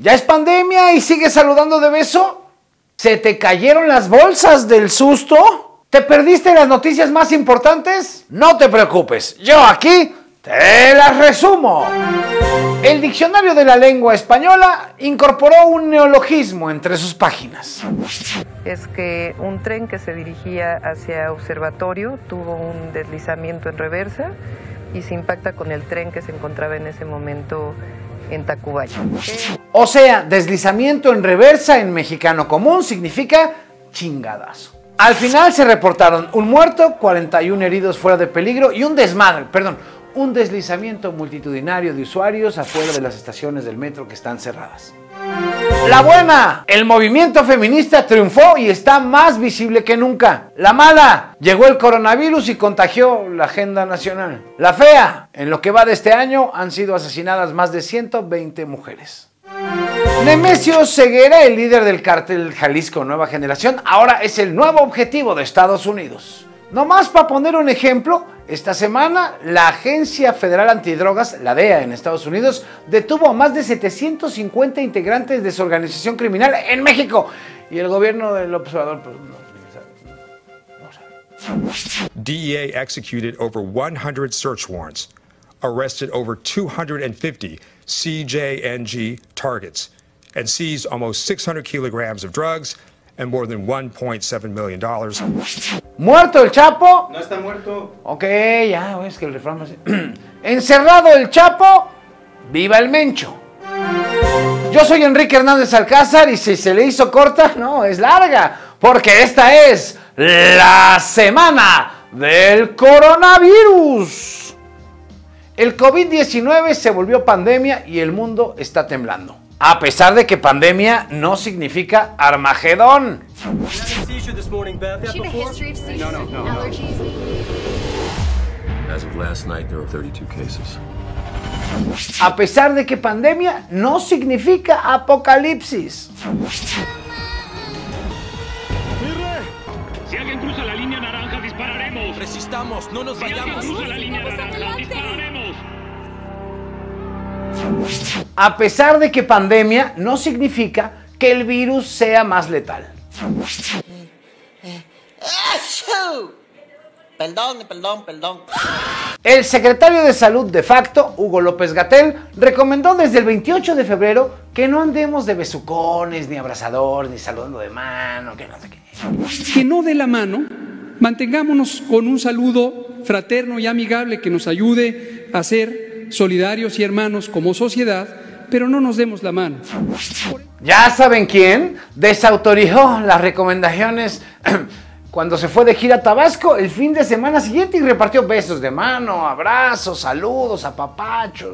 ¿Ya es pandemia y sigues saludando de beso? ¿Se te cayeron las bolsas del susto? ¿Te perdiste las noticias más importantes? No te preocupes, yo aquí te las resumo. El Diccionario de la Lengua Española incorporó un neologismo entre sus páginas. Es que un tren que se dirigía hacia Observatorio tuvo un deslizamiento en reversa y se impacta con el tren que se encontraba en ese momento en Tacubaya. O sea, deslizamiento en reversa en mexicano común significa chingadazo. Al final se reportaron un muerto, 41 heridos fuera de peligro y un deslizamiento multitudinario de usuarios afuera de las estaciones del metro que están cerradas. La buena, el movimiento feminista triunfó y está más visible que nunca. La mala, llegó el coronavirus y contagió la agenda nacional. La fea, en lo que va de este año han sido asesinadas más de 120 mujeres. Nemesio Ceguera, el líder del cártel Jalisco Nueva Generación, ahora es el nuevo objetivo de Estados Unidos. Nomás para poner un ejemplo, esta semana la Agencia Federal Antidrogas, la DEA en Estados Unidos, detuvo a más de 750 integrantes de su organización criminal en México. Y el gobierno del observador, pues, no sabe. DEA executed over 100 search warrants, arrested over 250 CJNG targets, and seized almost 600 kilograms of drugs and more than $1.7 million. ¿Muerto el Chapo? No está muerto. Ok, ya, es que el refrán así. ¿Encerrado el Chapo? ¡Viva el Mencho! Yo soy Enrique Hernández Alcázar y si se le hizo corta, no, es larga, porque esta es la semana del coronavirus. El COVID-19 se volvió pandemia y el mundo está temblando. A pesar de que pandemia no significa Armagedón. A pesar de que pandemia no significa apocalipsis. Si alguien cruza la línea naranja, dispararemos. Resistamos, no nos vayamos. Si alguien cruza la línea naranja, dispararemos. A pesar de que pandemia no significa que el virus sea más letal. Perdón. El secretario de Salud de facto, Hugo López-Gatell, recomendó desde el 28 de febrero que no andemos de besucones, ni abrazadores, ni saludando de mano, que no sé qué. Que no de la mano, mantengámonos con un saludo fraterno y amigable que nos ayude a ser solidarios y hermanos como sociedad, pero no nos demos la mano. ¿Ya saben quién desautorizó las recomendaciones cuando se fue de gira a Tabasco el fin de semana siguiente y repartió besos de mano, abrazos, saludos, apapachos?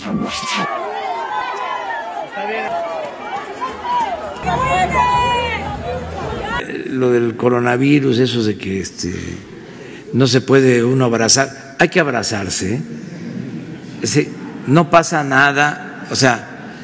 Lo del coronavirus, eso de que no se puede uno abrazar, hay que abrazarse, no pasa nada, o sea,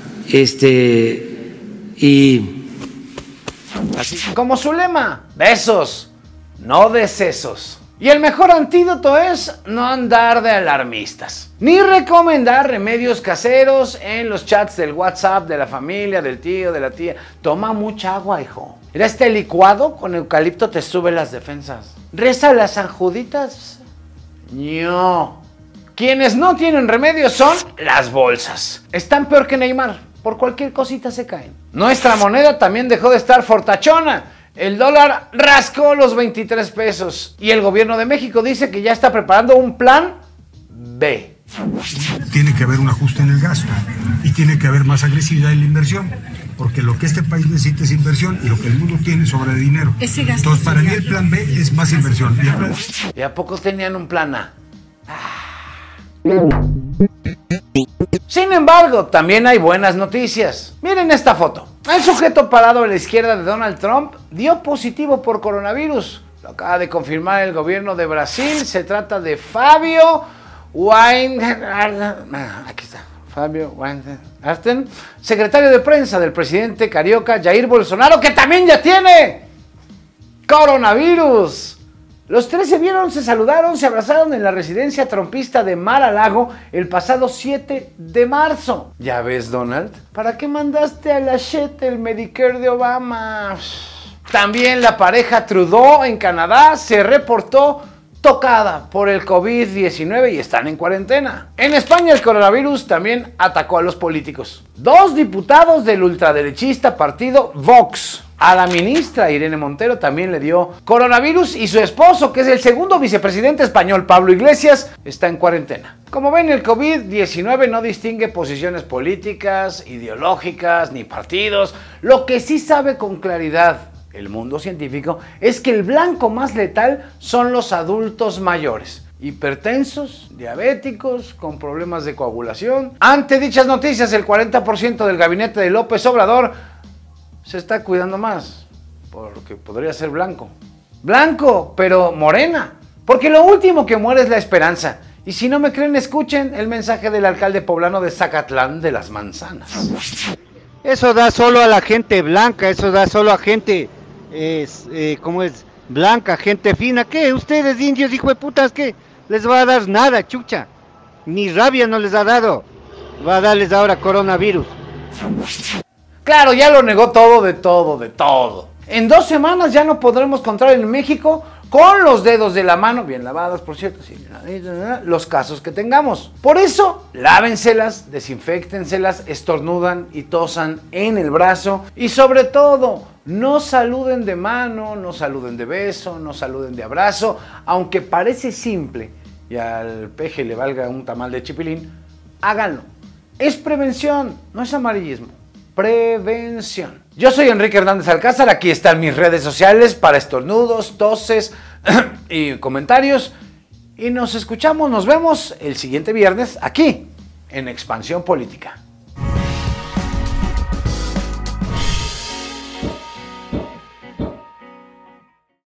y así como su lema, besos, no decesos. Y el mejor antídoto es no andar de alarmistas, ni recomendar remedios caseros en los chats del WhatsApp de la familia, del tío, de la tía. Toma mucha agua, hijo. Mira, este licuado con eucalipto te sube las defensas. Reza las sanjuditas. No. Quienes no tienen remedio son las bolsas. Están peor que Neymar. Por cualquier cosita se caen. Nuestra moneda también dejó de estar fortachona. El dólar rascó los 23 pesos. Y el gobierno de México dice que ya está preparando un plan B. Tiene que haber un ajuste en el gasto y tiene que haber más agresividad en la inversión. Porque lo que este país necesita es inversión y lo que el mundo tiene sobra de dinero. Entonces, para mí el plan B es más inversión. ¿Y a poco tenían un plan A? Sin embargo, también hay buenas noticias. Miren esta foto. El sujeto parado a la izquierda de Donald Trump dio positivo por coronavirus. Lo acaba de confirmar el gobierno de Brasil. Se trata de Fabio Weingarten. Aquí está. Fabio Weingarten, secretario de prensa del presidente carioca Jair Bolsonaro, que también ya tiene coronavirus. Los tres se vieron, se saludaron, se abrazaron en la residencia trompista de Mar-a-Lago el pasado 7 de marzo. ¿Ya ves, Donald? ¿Para qué mandaste a la shit el Medicare de Obama? También la pareja Trudeau en Canadá se reportó tocada por el COVID-19 y están en cuarentena. En España el coronavirus también atacó a los políticos. 2 diputados del ultraderechista partido Vox. A la ministra Irene Montero también le dio coronavirus y su esposo, que es el segundo vicepresidente español, Pablo Iglesias, está en cuarentena. Como ven, el COVID-19 no distingue posiciones políticas, ideológicas ni partidos. Lo que sí sabe con claridad el mundo científico es que el blanco más letal son los adultos mayores, hipertensos, diabéticos, con problemas de coagulación. Ante dichas noticias, el 40% del gabinete de López Obrador se está cuidando más, porque podría ser blanco. Blanco, pero morena, porque lo último que muere es la esperanza. Y si no me creen, escuchen el mensaje del alcalde poblano de Zacatlán de las Manzanas. Eso da solo a la gente blanca, eso da solo a gente, ¿cómo es? Blanca, gente fina. ¿Qué? Ustedes, indios, hijo de putas, ¿qué? Les va a dar nada, chucha. Ni rabia no les ha dado. Va a darles ahora coronavirus. Claro, ya lo negó todo de todo, de todo. En 2 semanas ya no podremos contar en México, con los dedos de la mano, bien lavadas por cierto, los casos que tengamos. Por eso, lávenselas, desinféctenselas, estornudan y tosan en el brazo. Y sobre todo, no saluden de mano, no saluden de beso, no saluden de abrazo. Aunque parece simple y al peje le valga un tamal de chipilín, háganlo. Es prevención, no es amarillismo. Prevención. Yo soy Enrique Hernández Alcázar, aquí están mis redes sociales para estornudos, toses y comentarios. Y nos escuchamos, nos vemos el siguiente viernes aquí en Expansión Política.